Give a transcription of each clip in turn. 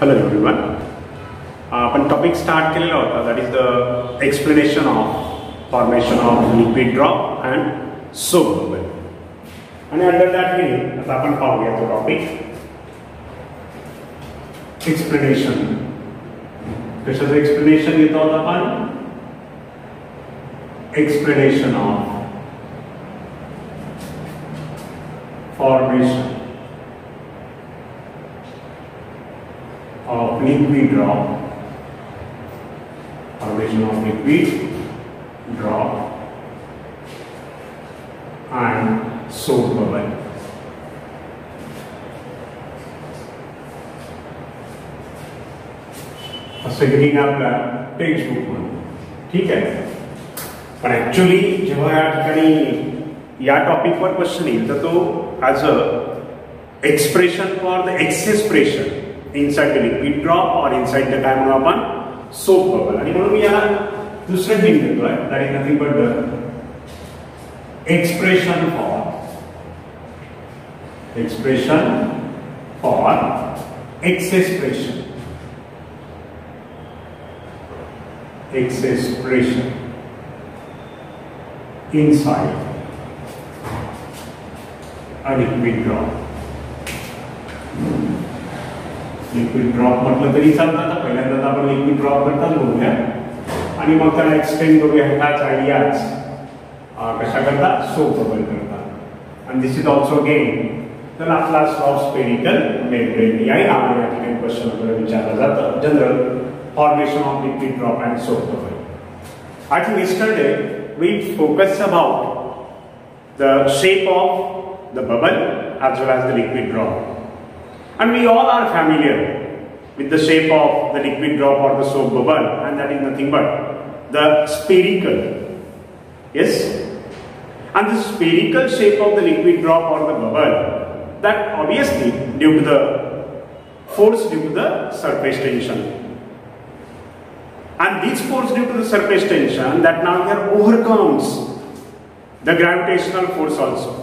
Hello everyone. आपण topic start केलेला होता, that is the explanation of formation of liquid drop and soap bubble. आणि under that heading आता आपण पाहूया तो टॉपिक एक्सप्लेनेशन. कशाचं एक्सप्लेनेशन घेतो आहोत आपण? Explanation of formation of liquid drop, formation of liquid drop and soap bubble. असं ग्रीन आपल्या टेक्स्ट बुक मध्ये, ठीक आहे. पण ऍक्च्युअली जेव्हा या ठिकाणी या टॉपिकवर क्वेश्चन येईल तर तो as a expression for the excess pressure inside the liquid drop or inside the काय म्हणू आपण soap bubble. आणि म्हणून याला दुसरं हिंट देतोय, that is nothing but the expression for excess pressure inside a liquid drop. Liquid drop म्हटलं तरी चालतं. पहिल्यांदा आपण लिक्विड ड्रॉप करताच बोलूया आणि मग त्याला एक्सटेंड करूया. ह्याच आयडियाज कशा करता? सोप बबल करता. आणि this is also again the Laplace of spherical membrane. याही नावाने या ठिकाणी क्वेश्चन वगैरे विचारलं जातं. General formation of liquid drop and soap bubble. I think yesterday we focused about the shape of the bubble as well as the liquid drop. And we all are familiar with the shape of the liquid drop or the soap bubble, and that is nothing but the spherical. Yes? And the spherical shape of the liquid drop or the bubble, that obviously due to the force due to the surface tension. And this force due to the surface tension that now here overcomes the gravitational force also.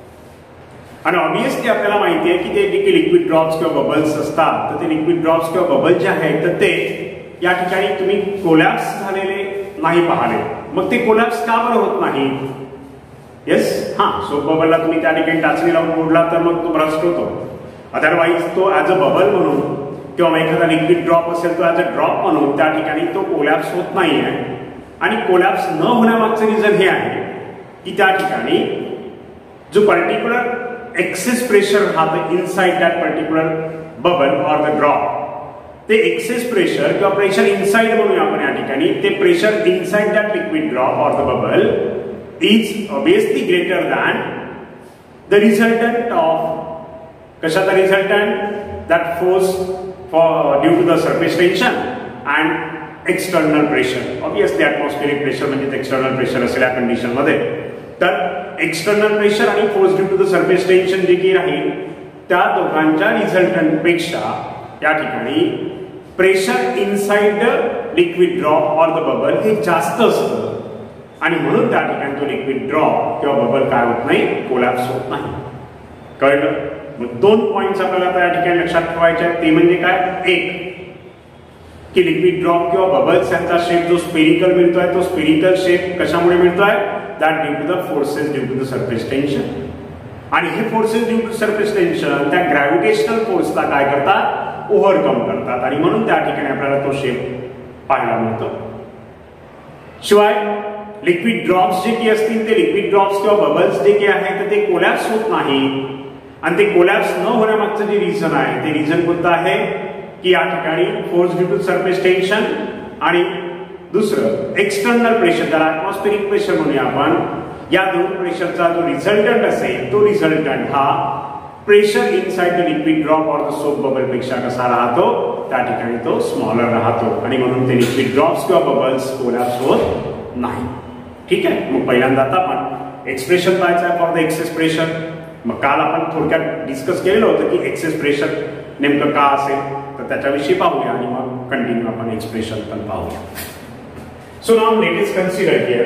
आणि obviously आपल्याला माहिती आहे की ते जे liquid drops किंवा bubbles असतात, तर ते लिक्विड ड्रॉप्स किंवा बबल जे आहेत तर ते या ठिकाणी तुम्ही कोलॅप्स झालेले नाही पाहिले. मग ते कोलॅप्स का बरं होत नाही? येस, सोप बबलला तुम्ही त्या ठिकाणी टाचणी लावून मोडला तर मग तो भ्रष्ट होतो. अदरवाईज तो ॲज अ बबल म्हणून किंवा एखादा लिक्विड ड्रॉप असेल तो ॲज अ ड्रॉप म्हणून त्या ठिकाणी तो कोलॅप्स होत नाही आहे. आणि कोलॅप्स न होण्यामागचं रिझन हे आहे की त्या ठिकाणी जो पर्टिक्युलर एक्सेस प्रेशर राहतं inside that particular bubble or the drop, ते एक्सेस प्रेशर किंवा प्रेशर इनसाइड म्हणूया आपण या ठिकाणी, ते pressure inside that liquid drop or the bubble is obviously greater than the resultant of कशाचा resultant? That force for due to the surface tension and external pressure. Obviously atmospheric pressure म्हणजे external pressure असेल या condition मध्ये. तर external pressure आणि force due to the surface tension जे काही राहील त्या दोघांच्या रिझल्टंट पेक्षा या ठिकाणी pressure inside the liquid drop or the bubble हे जास्त असतं. आणि म्हणून त्या ठिकाणी तो लिक्विड ड्रॉप किंवा बबल काय होत नाही? कोलॅप्स होत नाही. कळलं? मग दोन पॉइंट्स आपल्याला आता या ठिकाणी लक्षात ठेवायचे आहेत. ते म्हणजे काय? एक की लिक्विड ड्रॉप किंवा बबल्स यांचा शेप जो स्पेरिकल मिळतोय तो स्पेरिकल शेप कशामुळे मिळतोय? That due to the forces due to the surface tension. आणि हे forces due to surface tension त्या ग्रॅव्हिटेशनल फोर्सला काय करतात? ओव्हरकम करतात. आणि म्हणून त्या ठिकाणी आपल्याला तो शेप पाहायला मिळतो. शिवाय लिक्विड ड्रॉप्स जे की असतील ते लिक्विड ड्रॉप्स किंवा बबल्स जे की आहेत तर ते कोलॅप्स होत नाही. आणि ते कोलॅप्स न होण्यामागचं जे रिझन आहे ते रिझन कोणतं आहे की या ठिकाणी force due to surface tension आणि दुसरं एक्सटर्नल प्रेशर, त्याला ॲटमॉस्फेरिक प्रेशर म्हणूया आपण. या दोन प्रेशरचा जो रिझल्टंट असेल तो रिझल्टंट हा pressure inside the liquid drop or the soap bubble पेक्षा कसा राहतो? त्या ठिकाणी तो स्मॉलर राहतो. आणि म्हणून ते लिक्विड ड्रॉप्स किंवा बबल्स कोलॅप्स होत नाही. ठीक आहे. मग पहिल्यांदा आता आपण एक्सप्रेशन पाहायचं आहे फॉर द एक्सेस प्रेशर. मग काल आपण थोडक्यात डिस्कस केलेलं होतं की एक्सेस प्रेशर नेमकं का असेल, तर त्याच्याविषयी पाहूया आणि मग कंटिन्यू आपण एक्सप्रेशन पण पाहूया. So now let us consider here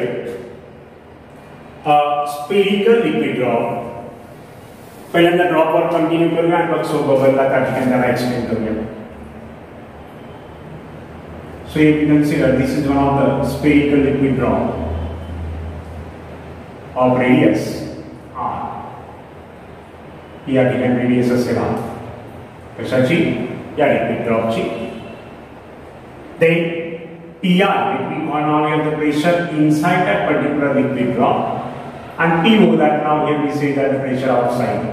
a spherical liquid drop. पहिल्यांदा ड्रॉपवर कंटिन्यू करूया आणि मग सोप बबलला त्या ठिकाणी त्याला एक्सप्लेन करूया. So if you consider this is one of the spherical liquid drop of radius r. या ठिकाणी रेडियस असेल r. कशाची? या लिक्विड ड्रॉपची. Then Pi, we call now here the pressure inside that particular liquid drop, and PO, that now here we say that the pressure outside.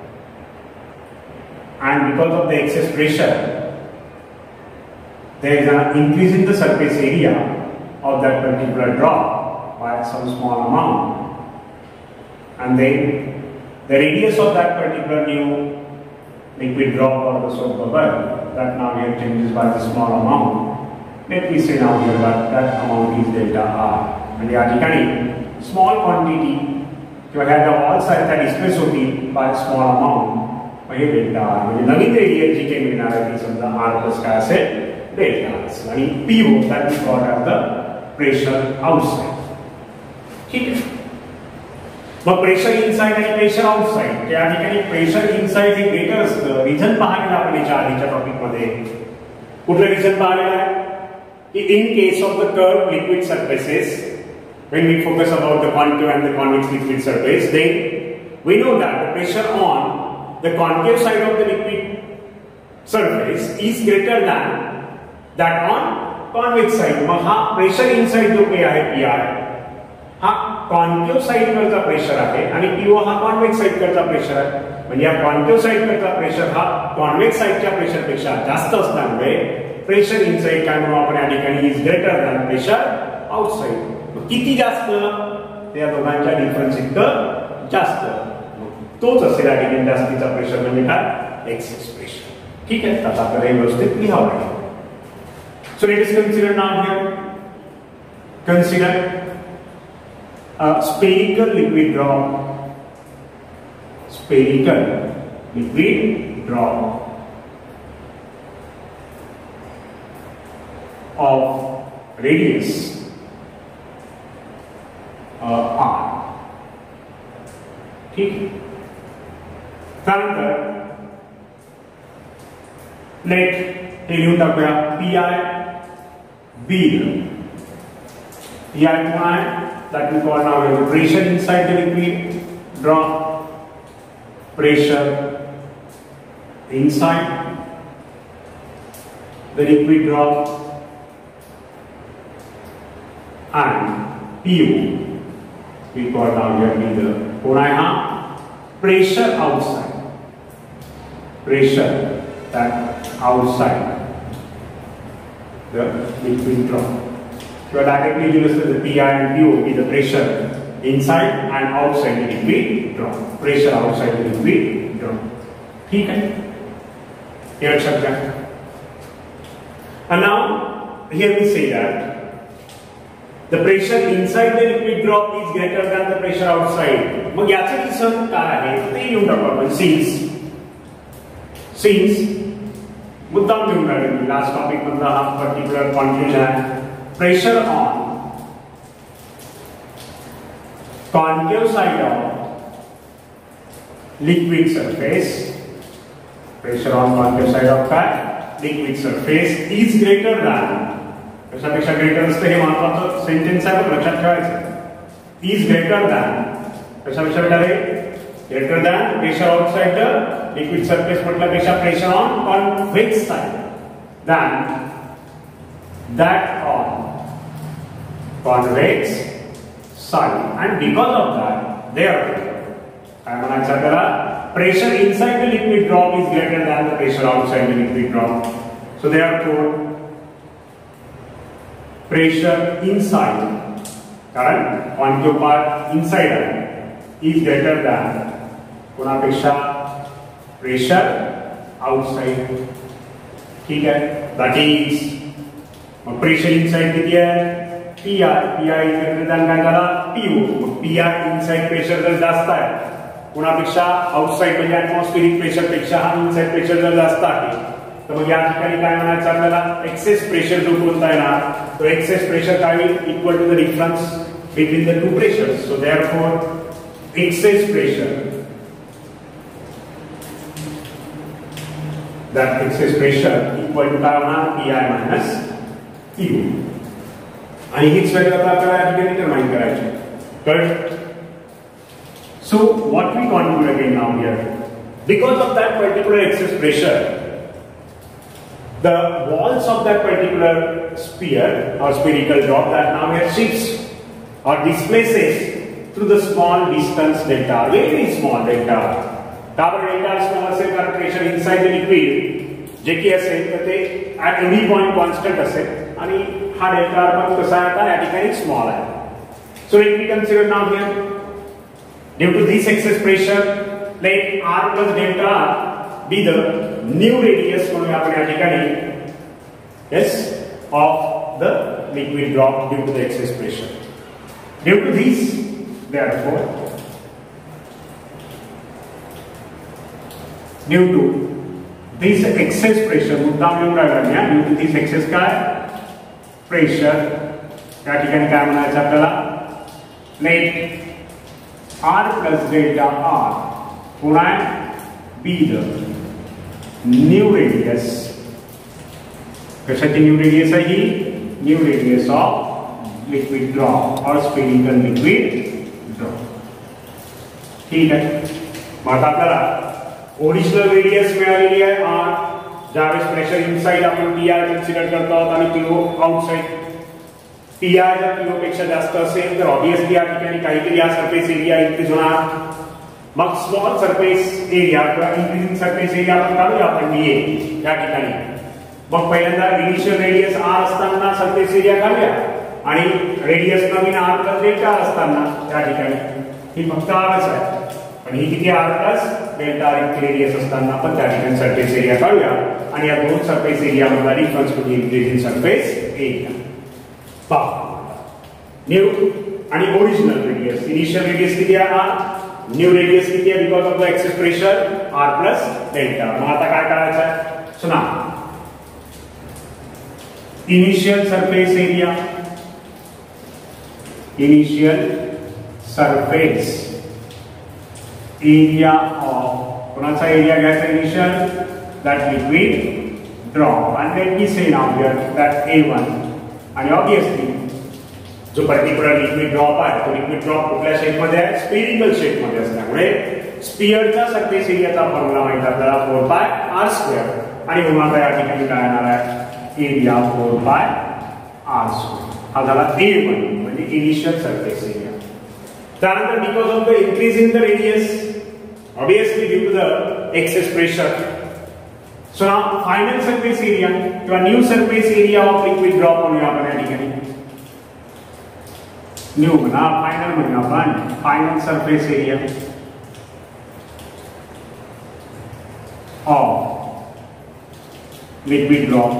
And because of the excess pressure, there is an increase in the surface area of that particular drop by some small amount, and then the radius of that particular new liquid drop or the soap bubble, that now here changes by the small amount. Let me say now here that amount is delta r, and या ठिकाणी small quantity किंवा ह्या ज्या walls आहेत त्या displace होतील by small amount, हे delta R म्हणजे नवीन रेडियस जी काही मिळणार आहे ती समजा आर प्लस काय असेल डेल्टा असेल, आणि PO that is called as the pressure outside. ठीक आहे. मग प्रेशर इनसाइड आणि प्रेशर आउटसाइड, त्या ठिकाणी प्रेशर इनसाइड हे ग्रेटर असतं. रिझन पाहिलेलं आपण याच्या आधीच्या टॉपिक मध्ये. कुठलं रिझन पाहिलेलं आहे की in case of the curve liquid surfaces, when we focus about the concave and the convex liquid surface, then we know that the pressure on the concave side of the liquid surface is greater than that on convex side. मग हा pressure inside जो काही आहे P आय हा concave side वरचा pressure आहे आणि PO हा कॉन्वेक्स साइड वरचा प्रेशर आहे. म्हणजे या कॉन्केव्ह साइड वरचा प्रेशर हा कॉन्वेक्स साइडच्या प्रेशर पेक्षा जास्त असल्यामुळे प्रेशर इनसाइड काय म्हणू आपण या ठिकाणी is greater than pressure outside. किती जास्त? त्या दोघांच्या डिफरन्स इतकं जास्त. तोच असेल या ठिकाणी जास्तीचा प्रेशर म्हणजे काय? Excess pressure. ठीक आहे. आता आपल्याला हे व्यवस्थित लिहावं लागेल. So let us consider now here, consider a spherical liquid drop, spherical liquid drop of radius r. ठीक. त्यानंतर लेट हे लिहून टाकूया P I B. P I कोण आहे? that we call now the pressure inside the liquid drop, pressure inside the liquid drop, and PU we call now here be the pressure outside, pressure that outside the liquid drop. So directly you listen the PI and PO is the pressure inside and outside the liquid drop. Pressure outside the liquid drop. ठीक है? ये अच्छा क्या? And now here we say that the pressure inside the liquid drop is greater than the pressure outside. मग याचं reason काय आहे ते लिहून टाकू आपण. Since मुद्दाम लिहून राहिले लास्ट टॉपिक मधला हा पर्टिक्युलर कॉन्क्लुजन आहे. Pressure on concave side of liquid surface, pressure on concave side of that liquid surface is greater than, कशापेक्षा ग्रेटर असतं हे महत्वाचं सेंटेन्स आहे पण लक्षात ठेवायचं. is greater than कशापेक्षा बेटा greater than pressure outside the liquid surface म्हटल्यापेक्षा pressure on convex side than that on convex side, and because of that therefore काय म्हणायचं आपल्याला pressure inside the liquid drop is greater than the pressure outside the liquid drop. So therefore pressure inside, कारण concave part inside आहे, is greater than कोणापेक्षा pressure outside. ठीक आहे. that is pressure inside किती आहे? P I. P I is काय झाला? PO. P I inside pressure जर जास्त आहे कोणापेक्षा आउटसाइड म्हणजे ऍटमॉस्फेरिक प्रेशर पेक्षा हा इनसाइड प्रेशर जर जास्त आहे तर मग या ठिकाणी काय म्हणायचं आपल्याला? एक्सेस प्रेशर जो कोणता आहे ना तो एक्सेस प्रेशर काय होईल? Equal to the difference between the two pressures. So therefore excess pressure, that excess pressure equal to काय होणार? पी आय मायनस क्यू आणि हीच व्हॅल्यू आता आपल्याला या ठिकाणी डिटरमाइन करायची. कळलं? So what we want to do again now here, because of that particular excess pressure, the walls of that particular sphere or spherical drop that now here shifts or displaces through the small distance delta, very small delta. Carbon delta small असेल कारण pressure inside the liquid जे की असेल तर ते at any point constant असेल आणि हा delta पण कसा आहे आता या ठिकाणी small आहे. So let me consider now here, due to this excess pressure, let r plus delta r be the new radius म्हणूया आपण या ठिकाणी, yes, of the liquid drop due to the excess pressure. Due to this, therefore, due to this excess pressure, मुद्दाम येऊन राहिला, due to this excess काय pressure या ठिकाणी काय म्हणायचं आपल्याला, let r plus delta r पुन्हा be the new radius. कशाची न्यू रेडियस आहे ही? New radius of liquid drop or spherical liquid drop. ठीक आहे. मग आता आपल्याला ओरिजिनल रेडियस मिळालेली आहे r. ज्यावेळेस प्रेशर इनसाइड आपण pi कन्सिडर करतो आहोत आणि फ्लो आउटसाइड pi जर किलो पेक्षा जास्त असेल तर ऑब्वियसली या ठिकाणी काहीतरी हा सरफेस एरिया इन्क्रीज होणार. मग स्मॉल सरफेस एरिया किंवा इन्क्रीजिंग सरफेस एरिया आपण काढूया आपण dA या ठिकाणी. मग पहिल्यांदा इनिशियल रेडियस r असताना सरफेस एरिया काढूया आणि रेडियस नवीन r प्लस डेल्टा असताना या ठिकाणी ही फक्त rच आहे, पण ही किती r plus delta r radius असताना आपण त्या ठिकाणी सरफेस एरिया काढूया आणि या दोन सरफेस एरिया मधला डिफरन्स म्हणजे इन्क्रीजिंग सरफेस एरिया. न्यू आणि ओरिजिनल रेडियस. इनिशियल रेडियस किती आहे r, न्यू रेडियस किती आहे because of the excess pressure r plus delta. मग आता काय करायचं आहे सुना. Initial surface area, initial surface area of कोणाचा एरिया घ्यायचा initial, that liquid drop and let me say now here that A1 आणि ऑब्वियसली जो पर्टिक्युलर लिक्विड ड्रॉप आहे तो लिक्विड ड्रॉप कुठल्या शेप मध्ये आहे, स्फेरिकल शेप मध्ये असल्यामुळे स्फिअरचा सरफेस एरियाचा फॉर्म्युला माहिती आपल्याला 4 पाय r स्क्वेअर आणि पुन्हा या ठिकाणी काय येणार आहे एरिया 4 पाय r स्क्वेअर. हा झाला A1 म्हणजे इनिशियल सरफेस एरिया. त्यानंतर because of the increase in the radius obviously due to the excess pressure, so now final surface area किंवा new surface area of liquid drop म्हणूया आपण या ठिकाणी. New म्हणा फायनल म्हणूया आपण, final surface area of liquid drop.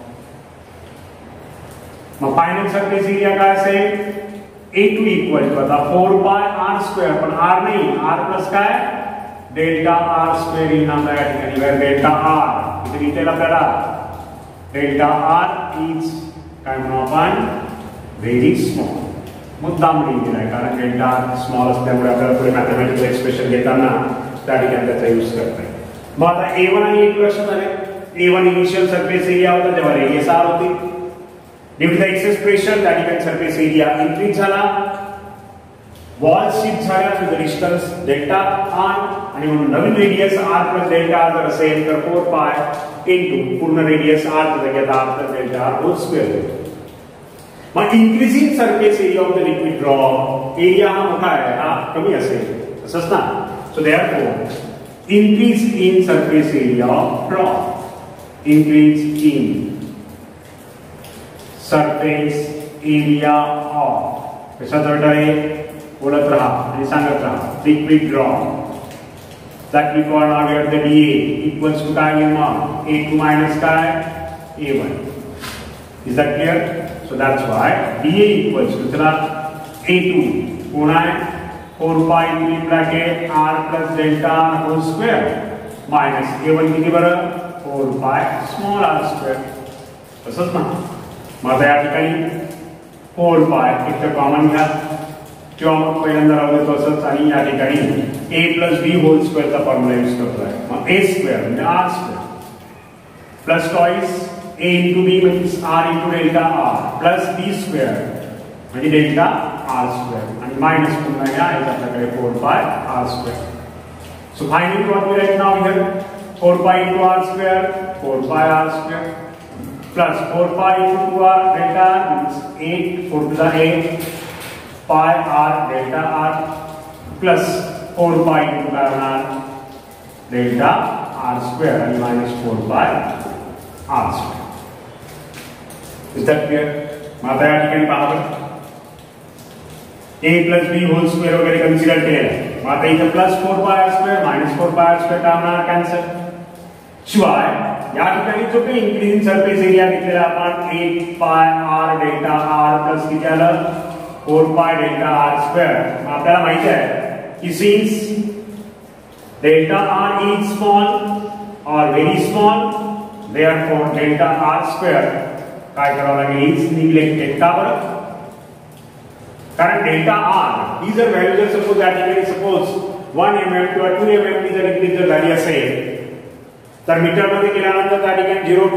मग final surface area काय असेल A2 इक्वल टू आता 4 पाय r स्क्वेअर, पण r नाही r प्लस काय डेल्टा r स्क्वेअर इन आपल्या या ठिकाणी वेर डेल्टा r इथे लिहिलेला आपल्याला डेल्टा r इज काय म्हणू आपण व्हेरी स्मॉल. मुद्दाम लिहिलेला आहे कारण डेल्टा r स्मॉल असल्यामुळे आपल्याला पुढे मॅथमॅटिकल एक्सप्रेशन घेताना त्या ठिकाणी त्याचा यूज करता येईल. मग आता A1 आणि A2 लक्षात आले. A1 इनिशियल सरफेस एरिया होता तेव्हा रेडियस r होती. Due to the excess pressure त्या ठिकाणी सरफेस एरिया इन्क्रीज झाला, वॉल शिफ्ट झाल्या to the distance delta r आणि म्हणून नवीन रेडियस r प्लस डेल्टा जर असेल तर 4 पाय इनटू पूर्ण रेडियस r च्या जागी r plus delta r whole square. मग increasing surface area of the liquid drop, area हा मोठा आहे हा कमी असेल असंच ना. So therefore increase in surface area of drop, increase in surface area of कशाचा अर्थ आहे बोलत राहा आणि सांगत राहा liquid drop. that we call now here the dA equals to काय मग A2 minus काय A1. Is that clear? So that's why dA equals to चला A2 कोण आहे 4 pi in bracket r plus delta r whole square minus A1 किती बरं 4 pi small r square. तसंच ना. मग या ठिकाणी 4 pi एक तर कॉमन घ्या किंवा मग पहिल्यांदा राहू देतो असंच आणि या ठिकाणी a plus b होल स्क्वेअरचा फॉर्म्युला यूज करतोय. मग a स्क्वेअर म्हणजे r square plus twice A into B means R into delta R plus B square म्हणजे delta R square आणि minus पुन्हा या आहे आपल्याकडे 4 pi R square. So finally what we write now here 4 pi into R square 4 pi R square plus 4 pi into 2R delta R means 8 4 to the 8 pi R delta R plus 4 pi into R delta R square and minus 4 pi R square. Is that clear? आता या ठिकाणी पहा a plus b whole square वगैरे consider केलेला आहे. आता इथे plus 4 pi R square minus 4 pi R square काय होणार कॅन्सल. शिवाय या ठिकाणी जो काही इंक्रीजिंग सरफेस एरिया घेतलेला आपण 8 pi R delta R plus किती आलं 4 pi delta R square. आपल्याला माहिती आहे की since delta R is small or very small therefore delta R square काय करावं लागेल is neglected. का बरं? कारण delta R ही जर व्हॅल्यू जर सपोज या ठिकाणी सपोज 1 mm किंवा 2 mm ची जर इतकी जर व्हॅल्यू असेल तर मीटर मध्ये केल्यानंतर त्या ठिकाणी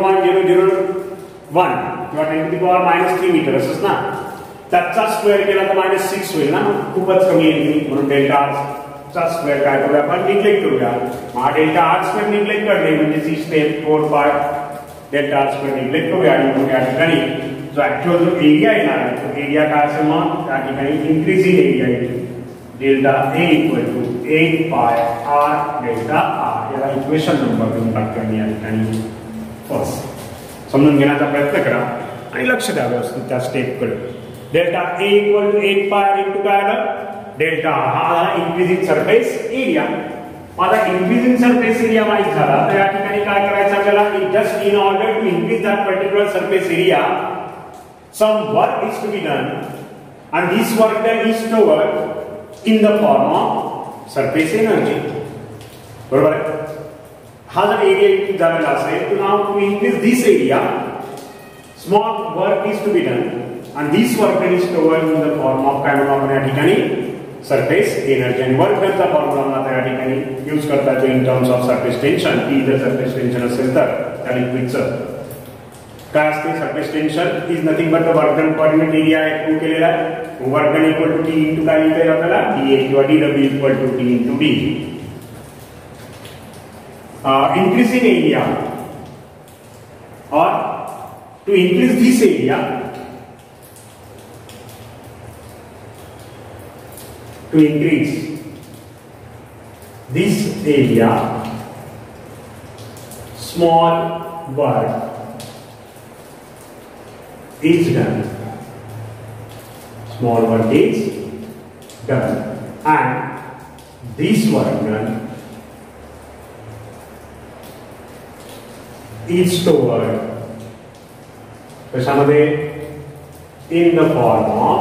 0.001 किंवा 10 to the power -3 मीटर असंच ना. त्याचा स्क्वेअर केला तर -6 होईल ना. खूपच कमी येईल म्हणून डेल्टा R चा स्क्वेअर काय करूया आपण निग्लेक्ट करूया. हा डेल्टा R स्क्वेअर निग्लेक्ट करणे म्हणजे सी स्टेप 4 pi डेल्टा R स्क्वेअर निग्लेक्ट करूया आणि मग या ठिकाणी जो ऍक्च्युअल जो एरिया येणार आहे तो एरिया काय असेल मग त्या ठिकाणी इन्क्रीजिंग एरिया येईल delta A equal to 8 pi R delta R. याला इक्वेशन नंबर देऊन टाकतो आणि या ठिकाणी फर्स्ट समजून घेण्याचा प्रयत्न करा आणि लक्ष द्या व्यवस्थित त्या स्टेपकडे. Delta A equal to 8 pi R into काय आलं डेल्टा हा इन्क्रीजिंग सरफेस एरिया. आता इन्क्रीजिंग सरफेस एरिया माहित झाला तर या ठिकाणी काय करायचं आपल्याला just in order to increase that particular surface area some work is to be done and this work done is stored in the form of surface energy. बरोबर आहे. हा जर एरिया इन्क्रीज झालेला असेल तर now to increase this area small work is to be done and this work done is stored in the form of काय म्हणू आपण या ठिकाणी surface energy. and work done चा फॉर्म्युला आपण या ठिकाणी यूज करता येतो in terms of surface tension. ती जर surface tension असेल तर त्या लिक्विडचं काय असते surface tension is nothing but the work done per unit area आहे प्रूव्ह केलेला आहे. Work done equal to T into काय लिहिता येईल आपल्याला dA किंवा dW equal to T into D. Increasing area or to increase this area to increase this area small work is done. Small work is done and this work done is stored कशामध्ये in the form of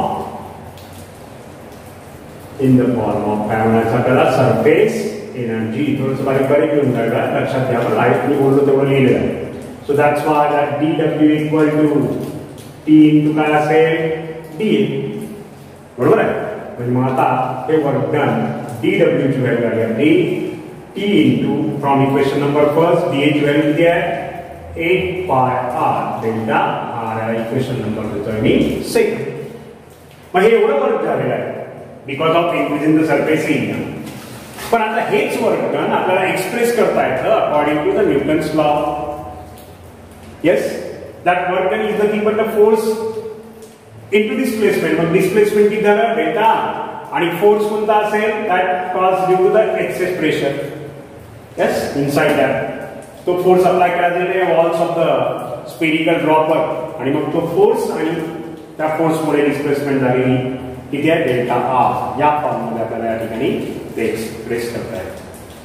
काय म्हणायचं आपल्याला surface energy. थोडंसं बारीक बारीक घेऊन टाका लक्षात घ्या. आपण लाईट मी बोललो तेवढं लिहिलेलं आहे. So that's why that dW equal to T into काय असेल dA. बरोबर आहे. म्हणजे मग आता हे वर्क डन dW ची व्हॅल्यू आली आपली T into from equation number first dA ची व्हॅल्यू किती आहे 8 pi R डेल्टा R आहे इक्वेशन नंबर देतोय मी सेकंड. मग हे एवढं वर्क झालेलं आहे because of increasing the surface area. पण आता हेच वर्क डन आपल्याला एक्सप्रेस करता येतं according to the Newton's law. Yes that work done is nothing but the force into displacement. मग डिस्प्लेसमेंट किती झालं डेल्टा आणि फोर्स कोणता असेल that cause due to the excess pressure. Yes inside that तो फोर्स अप्लाय करायचा आहे walls of the spherical dropper आणि मग तो फोर्स आणि त्या फोर्समुळे डिस्प्लेसमेंट झालेली किती आहे डेल्टा आर. या फॉर्ममध्ये आपल्याला या ठिकाणी ते एक्सप्रेस करता येईल.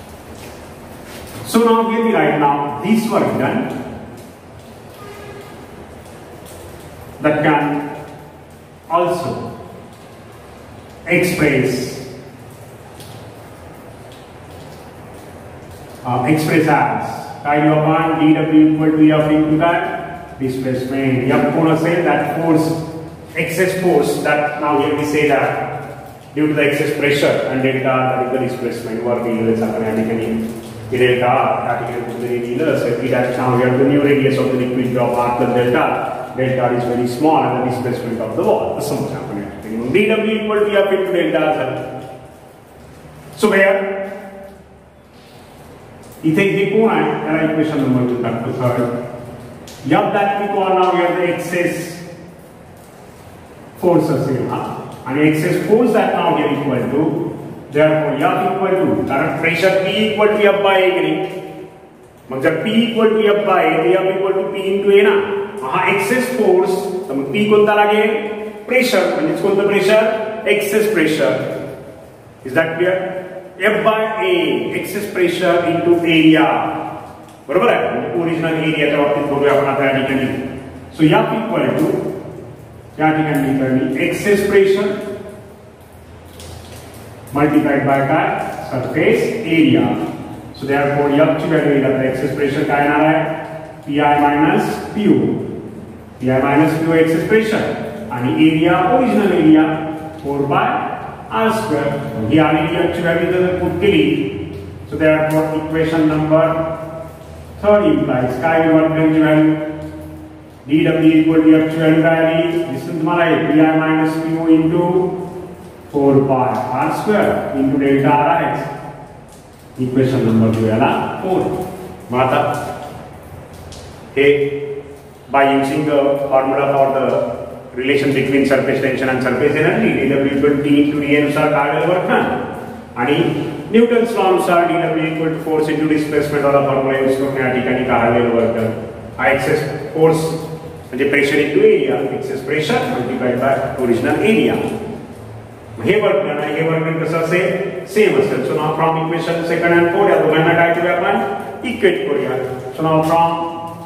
So now here we write now this work done that can also express as kind of one dW equal to F into that displacement. F कोण असेल that force excess force that now here we say that due to the excess pressure and delta that is the displacement work in this आपण या ठिकाणी delta त्या ठिकाणी कुठेतरी दिलं असेल की that now we have the new radius of the liquid drop R plus delta. Delta is very small and the displacement of the wall असं म्हणतो आपण या ठिकाणी. मग dw equal to f into delta झालं. सो वेअर इथे हे कोण आहे त्याला इक्वेशन नंबर 2 टाकतो. Third f that we call now here the excess force असेल हा आणि excess force that now here equal to therefore f equal to कारण pressure P equal to f by a की नाही. मग जर P equal to f by a तर f equal to P into a ना. हा एक्सेस फोर्स तर मग P कोणता लागेल प्रेशर म्हणजे कोणतं pressure excess pressure. Is that clear. f by a excess pressure into area बरोबर आहे म्हणजे ओरिजिनल एरियाच्या बाबतीत बघूया आपण आता या ठिकाणी. सो f equal to या ठिकाणी एक्सेस प्रेशर multiplied by काय surface area. So therefore f ची व्हॅल्यू येईल आता एक्सेस प्रेशर काय येणार आहे pi minus pu. pi minus pu excess pressure आणि area original area 4 by r square. ही आलेली f ची व्हॅल्यू जर पुट केली so therefore equation number 3 implies काय वर्कची value dw equal to f ची व्हॅल्यू काय आली दिसून तुम्हाला आहे pi minus pu into 4 pi r square into delta r is equation number 2 याला 4. मग आता हे by using the formula for the relation between surface tension and surface energy dw equal to t into dA नुसार काढलेलं work done आणि Newton's law नुसार dw equal to force into displacement वाला formula use करून या ठिकाणी काढलेलं work done. हा एक्सेस फोर्स म्हणजे pressure into area excess pressure multiplied by original area. हे वर्क डन आहे हे वर्क डन कसं असेल सेम असेल. So now from equation second and fourth या दोघांना काय करूया आपण इक्वेट करूया. So now from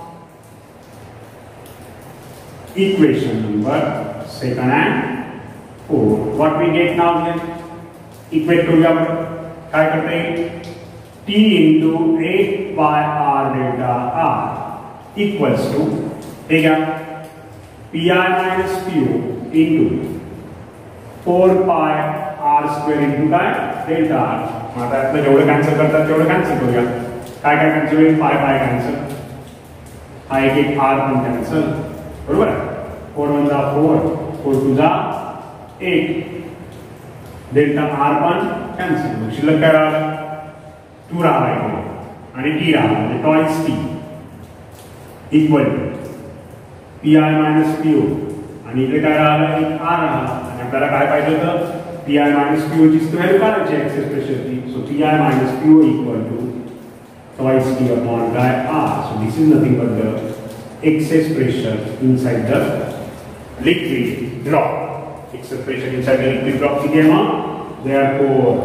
equation number second and fourth what we get now here equate करूया आपण काय करता येईल t into 8 pi r delta r equals to हे घ्या pi minus pu into 4 pi r square into काय delta r. आता यातलं जेवढं कॅन्सल करतात तेवढं कॅन्सल करूया. काय काय कॅन्सल होईल पाय पाय कॅन्सल हा एक एक r पण कॅन्सल बरोबर. 4 1 जा 4 4 2 जा 8 डेल्टा r पण कॅन्सल. मग शिल्लक काय राहिलं 2 राहिला इकडे आणि t राहिला म्हणजे twice t equal to pi minus pu आणि इकडे काय राहिलं एक r राहिला. आपल्याला काय पाहिजे होतं pi minus pu ची व्हॅल्यू काढायची एक्सेस प्रेशरची. So pi minus pu equal to twice t upon काय r. So this is nothing but the excess pressure inside the liquid drop. Excess pressure inside the liquid drop किती आहे मग therefore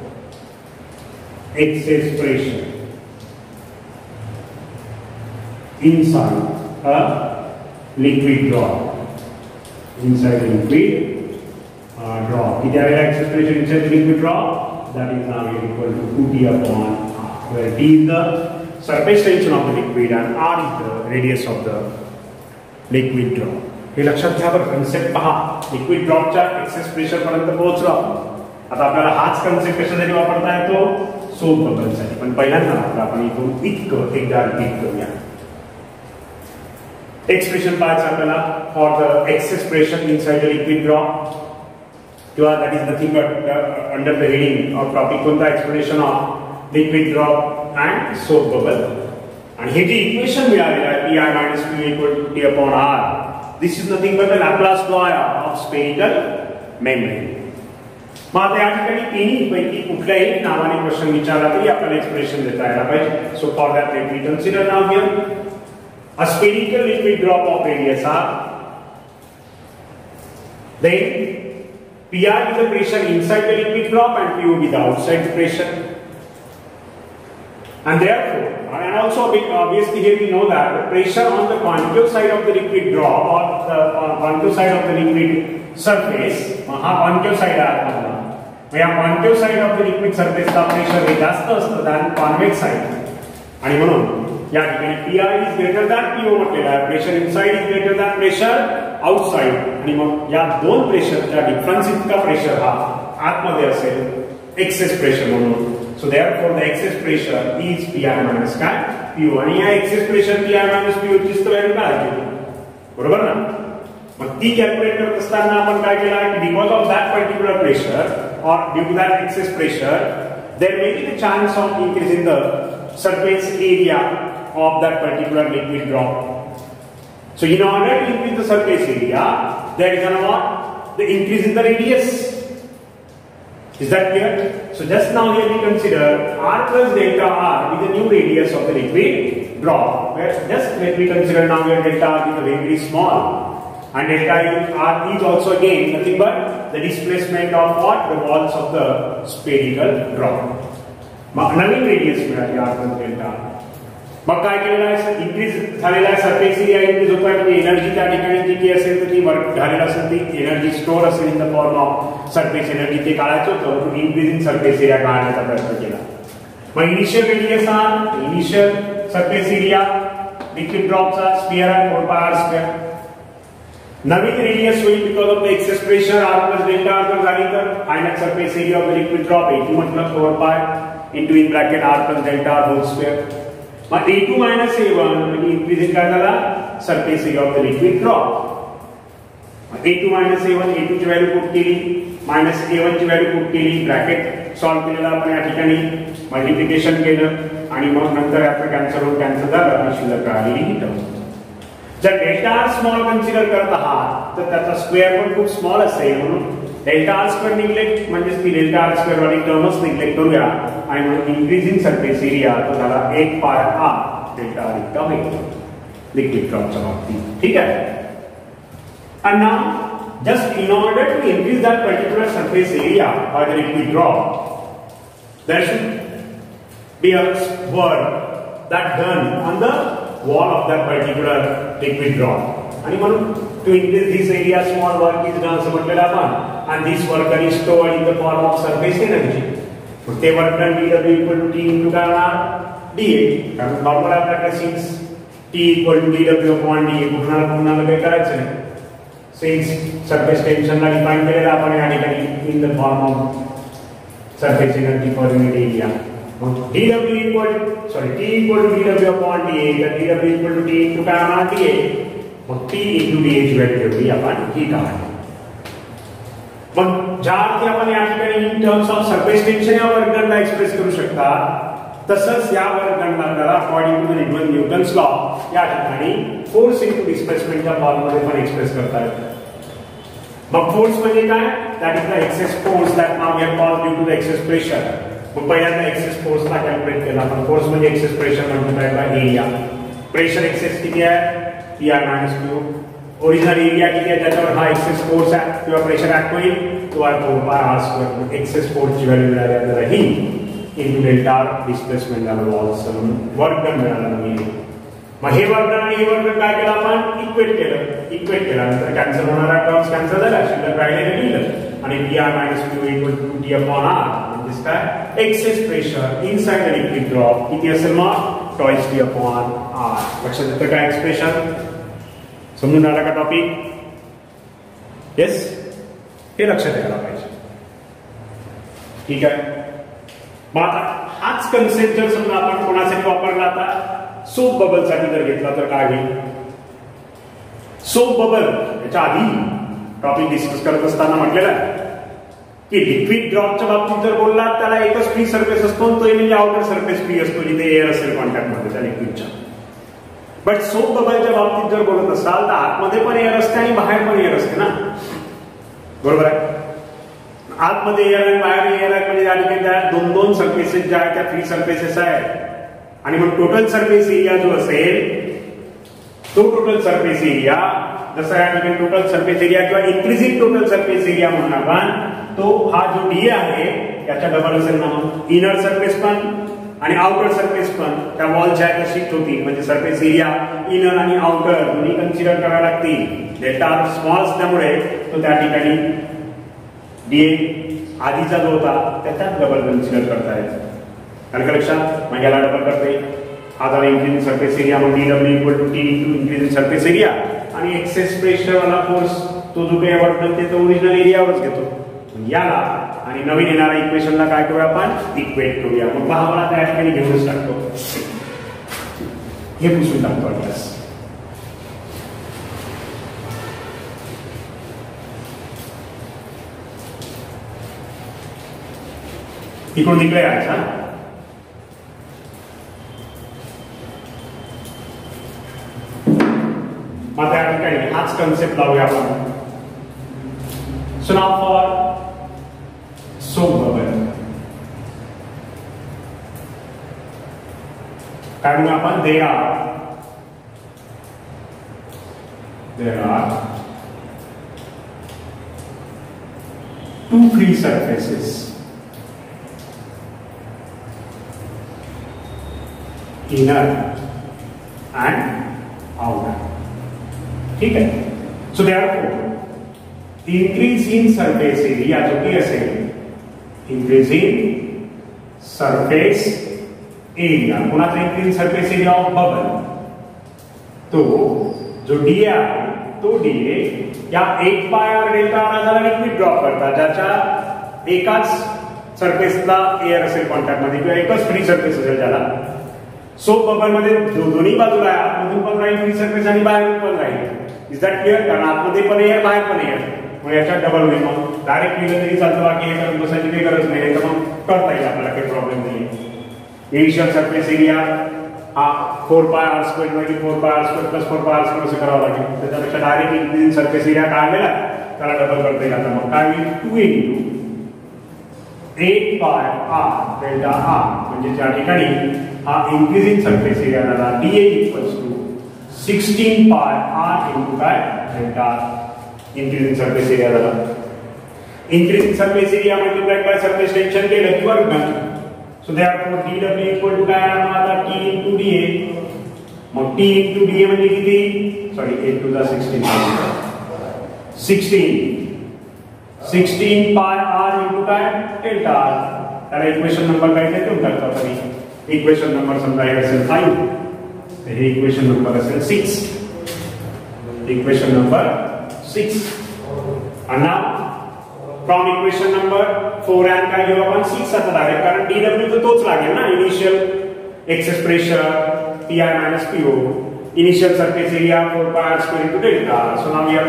excess pressure inside a liquid drop. Inside the liquid drop. किती आलेला excess pressure inside the liquid drop? That is now equal to 2t upon r, where t is the surface tension of the liquid and r is the radius of the liquid drop. हे लक्षात घ्या बरं concept पहा. Liquid ड्रॉपच्या excess pressure पर्यंत पोहोचलो आपण. आता आपल्याला हाच कन्सेप्ट कशासाठी वापरता येतो सोप बबलसाठी. पण पहिल्यांदा आपण इथून इतकं एकदा रिपीट करूया. एक्सप्रेशन पाहायचं आपल्याला for the excess pressure inside the liquid drop किंवा that is nothing but under the heading of topic कोणता explanation of liquid drop and soap bubble. आणि हे जे इक्वेशन मिळालेलं आहे P I minus Q equal to T upon R this is nothing but the Laplace law of spherical membrane. मग आता या ठिकाणी तिन्ही पैकी कुठल्याही नावाने क्वेश्चन विचारला तरी आपल्याला एक्सप्रेशन देता यायला पाहिजे. So for that let me consider now here a spherical liquid drop of radius r, then PR is the pressure inside the liquid drop and PU is the outside pressure. And therefore, and also obviously here we know that the pressure on the concave side of the liquid drop or the concave side of the liquid surface, concave side आहे या concave side of the liquid surface चा pressure हे जास्त असतं than convex side. आणि म्हणून या ठिकाणी PI is greater than PO म्हटलेला आहे. Pressure inside is greater than pressure outside. आणि मग या दोन प्रेशरच्या डिफरन्स इतका प्रेशर हा आतमध्ये असेल एक्सेस प्रेशर म्हणून. सो So therefore the excess pressure is Pi minus काय PO आणि या excess pressure Pi minus PO ची व्हॅल्यू काय आहे बरोबर ना मग ती कॅल्क्युलेट करत असताना आपण काय केला की because of that particular pressure or due to that excess pressure there may be the chance of increase in the surface area of that particular liquid drop. So in order to increase the surface area there is a what the increase in the radius. Is that clear? So just now here we consider r plus delta r is the new radius of the liquid drop. Just let me consider now here delta r is very, very small and delta r is also again nothing but the displacement of what the walls of the spherical drop. मग नवीन radius मिळाली r plus delta r. मग काय केलेलं आहे increase झालेला आहे surface area increase होतोय म्हणजे एनर्जी त्या ठिकाणी किती असेल तर ती वर्क झालेला असेल ती एनर्जी स्टोअर असेल in the form of surface energy ते काढायचं होतं to increase in surface area काढण्याचा प्रयत्न केला. मग इनिशियल रेडियस हा इनिशियल सरफेस एरिया लिक्विड ड्रॉपचा स्फिअर आहे 4πr². नवीन रेडियस होईल because of the excess pressure r plus delta r जर झाली तर final surface area of the liquid drop A2 मतलब 4π into in bracket r plus delta r whole square. Mug A2 minus A1 म्हणजे increasing काय झाला surface area of the liquid drop. A2 minus A1 A2 ची value put केली minus A1 ची value put केली bracket solve केलेला आपण या ठिकाणी मल्टिप्लिकेशन केलं आणि मग नंतर आपण कॅन्सल झालं आणि शिल्लक राहिलेली ही टर्म. जर डेल्टा आर स्मॉल कन्सिडर करत आहात तर त्याचा स्क्वेअर पण खूप स्मॉल असेल म्हणून डेल्टा आर स्क्वेअर निग्लेक्ट म्हणजे ती डेल्टा आर स्क्वेअर वाली टर्मच निग्लेक्ट करूया आणि म्हणून इन्क्रीजिंग सरफेस एरिया तो झाला 8πr डेल्टा आर इतका होईल लिक्विड ड्रॉपच्या बाबतीत. ठीक आहे. And now just in order to increase that particular surface area by the liquid drop there should be a work that done on the wall of that particular liquid drop आणि म्हणून to increase this area small work is done असं म्हटलेलं आपण and this work is stored in the form of surface energy. मग ते work done dW equal to T into काय होणार dA कारण नॉर्मल आपल्याकडे since T equal to dW upon dA पुन्हा काही करायचं नाही सिन्स सरफेस टेन्शनला डिफाइन केलेला आपण या ठिकाणी in the form of surface energy per unit area. dW equal T equal to dW upon dA तर dW equal to T into काय होणार dA मग T into dA ची व्हॅल्यू ठेवली आपण ही काढली. मग ज्या अर्थी आपण या ठिकाणी in terms of surface tension या वर्क डनला एक्सप्रेस करू शकता तसंच या वर्क डनला आपल्याला according to the Newton's law या ठिकाणी फोर्स इनटू डिस्प्लेसमेंटच्या फॉर्ममध्ये पण एक्सप्रेस करता येतं. मग फोर्स म्हणजे काय that is the excess force that now we have called due to the excess pressure. मग पहिल्यांदा एक्सेस फोर्सला कॅल्क्युलेट केला आपण फोर्स म्हणजे excess pressure multiplied by area. Pressure excess किती आहे Pi minus Q. Original area किती आहे त्याच्यावर हा एक्सेस फोर्स आहे किंवा प्रेशर ऍक्ट होईल तो आहे 4πr². एक्सेस फोर्सची व्हॅल्यू मिळाली आपल्याला ही इनटू डेल्टा आर डिस्प्लेसमेंट झालं वॉल्स वर्क डन मिळालं नवीन. मग हे वर्क डन आणि हे वर्क डन काय केलं आपण इक्वेट केलं नंतर कॅन्सल होणारा टर्म्स कॅन्सल झाला शिल्लक राहिलेलं लिहिलं आणि Pi minus Q equal to T upon R म्हणजे काय excess pressure inside the liquid drop किती असेल मग टॉइस T upon R. लक्षात येतं काय एक्सप्रेशन समजून आला का टॉपिक. येस हे लक्षात यायला पाहिजे. ठीक आहे. मग आता हाच कन्सेप्ट जर समजा आपण कोणासाठी वापरला आता सोप बबल साठी जर घेतला तर काय होईल. सोप बबल याच्या आधी टॉपिक डिस्कस करत असताना म्हटलेलं आहे की लिक्विड ड्रॉपच्या बाबतीत जर बोलला त्याला एकच फ्री सरफेस असतो तो म्हणजे आउटर सरफेस फ्री असतो जिथे एअर असेल कॉन्टॅक्ट मध्ये त्या लिक्विडच्या. बट सोप बबलच्या बाबतीत जर बोलत असाल तर आतमध्ये पण एअर असते आणि बाहेर पण एअर असते ना बरोबर आहे. आतमध्ये एअर आणि बाहेर एअर आहे म्हणजे या ठिकाणी त्या दोन सरफेसेस ज्या आहेत त्या फ्री सरफेसेस आहेत आणि मग टोटल सरफेस एरिया जो असेल तो टोटल सरफेस एरिया जसा या ठिकाणी टोटल सरफेस एरिया किंवा इन्क्रीजिंग टोटल सरफेस एरिया म्हणून आपण तो हा जो डी आहे याच्या डबल असेल ना मग इनर सरफेस पण आणि आउटर सरफेस पण त्या वॉलच्या शिफ्ट होतील म्हणजे सरफेस एरिया इनर आणि आउटर दोन्ही कन्सिडर करावे लागतील. डेल्टा आर स्मॉल असल्यामुळे तो त्या ठिकाणी डीए आधीचा जो होता त्याच्यात डबल कन्सिडर करता येतो. कारण का लक्षात मग याला डबल करते हा झाला इन्क्रीजिंग सरफेस एरिया मग dW equal to T into increasing surface area आणि एक्सेस प्रेशर वाला फोर्स तो जो काही वर्क डन ते ओरिजिनल एरियावरच घेतो याला आणि नवीन येणाऱ्या इक्वेशनला काय करूया आपण इक्वेट करूया. मग पहा मला त्या ठिकाणी घेऊनच टाकतो, हे पुसून टाकतो अभ्यास. इकडून तिकडे यायचा. मग त्या ठिकाणी हाच कन्सेप्ट लावूया आपण. So now for soap bubble काय म्हणूया आपण, there are two free surfaces inner and outer. ठीक है. सो therefore increase in surface area जो कि असेल increase in surface area, कोणाचा increase in surface area of bubble, तो जो डीए आहे तो डीए या 1 पाय आर डेल्टा आर झाला लिक्विड ड्रॉप करता, ज्याच्या एकाच सरफेसला एअर असेल कॉन्टॅक्ट मध्ये किंवा एकच फ्री सरफेस असेल ज्याला. सोप बबल मध्ये दोन्ही बाजूला आतमधून पण राहील फ्री सरफेस आणि बाहेरून पण राहील. Is that clear? कारण आतमध्ये पण एअर बाहेर पण एअर, मग याच्यात डबल होईल. मग डायरेक्ट लिहिलं तरी चालतं, बाकी हे करत बसायची काही गरज नाही, तर मग करता येईल आपल्याला, काही प्रॉब्लेम नाही. इनिशियल सरफेस एरिया हा 4 पाय आर स्क्वेअर म्हणजे 4 pi R square plus 4 pi R square असं करावं लागेल. त्याच्यापेक्षा डायरेक्ट इंक्रीजिंग सरफेस एरिया काढलेला त्याला डबल करता येईल. आता मग काय होईल, 2 into 8 pi R delta R, म्हणजे त्या ठिकाणी हा इंक्रीजिंग सरफेस एरिया झाला D A equals to 16 pi R into काय डेल्टा इंक्रीजिंग सरफेस एरिया झाला. Increasing surface area multiplied by surface tension केलं की work done. So therefore D W equal to काय आता टी इंटू डीए. मग टी इंटू डीए म्हणजे किती, sorry 8 to the 16 pi R into काय डेल्टा आर. त्याला इक्वेशन नंबर काय ते देऊन टाकतो तरी. इक्वेशन नंबर समजा हे असेल 5, तर हे इक्वेशन नंबर असेल 6. Equation number 6. आणि फ्रॉम इक्वेशन नंबर 4 आणि काय घेऊ आपण 6 आता डायरेक्ट, कारण डीडब्ल्यू तर तोच लागेल ना, initial excess pressure P I minus P O, initial surface area 4 pi R square into delta. So now we are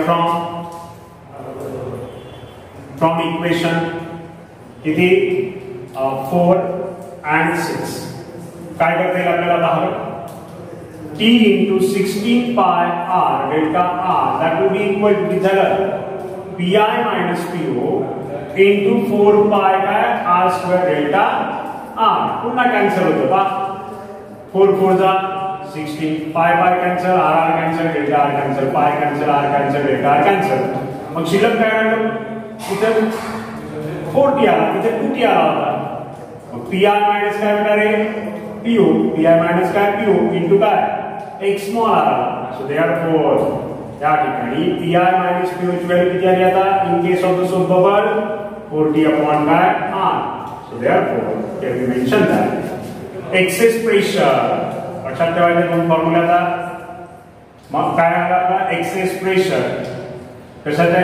from equation किती 4 and 6 काय करता येईल आपल्याला बाहेर, T into 16 pi R delta R that will be equal to झालं P I minus P O into 4 pi काय R square delta R. पुन्हा cancel होतं पा, 4 4 जा 16, पाय pi cancel, R R cancel, delta R cancel, pi cancel, R cancel, delta R cancel. मग शिल्लक काय राहिलं, इथं 4t आला, इथे 2t आला होता. पी आय मायनस काय होणार आहे पीओ, पी आय मायनस काय पीओ इंटू काय एक स्मॉल आर. सो देयरफॉर या ठिकाणी पी आय मायनस पीओ ची व्हॅल्यू किती आली आता in case of the soap bubble 4t upon काय R. So therefore can we mention that excess pressure, लक्षात ठेवायचे दोन फॉर्म्युला आता. मग काय आला आता एक्सेस प्रेशर कशाच्या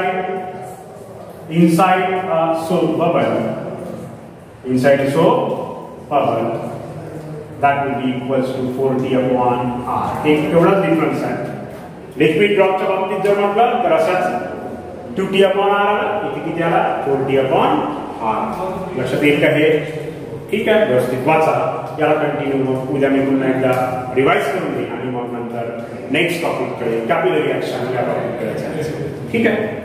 inside soap bubble, inside the soap bubble that will be equals to 4t upon r. एक तेवढाच डिफरन्स आहे. लिक्विड ड्रॉपच्या बाबतीत जर म्हटलं तर असाच 2t upon r आला, इथे किती आला 4t upon r. लक्षात येईल का हे? ठीक आहे, व्यवस्थित वाचा. याला कंटिन्यू मग उद्या मी पुन्हा एकदा रिवाइज करून देईन आणि मग नंतर नेक्स्ट टॉपिक कडे कॅपिलरी ऍक्शन या टॉपिक कडे जायचं. ठीक आहे.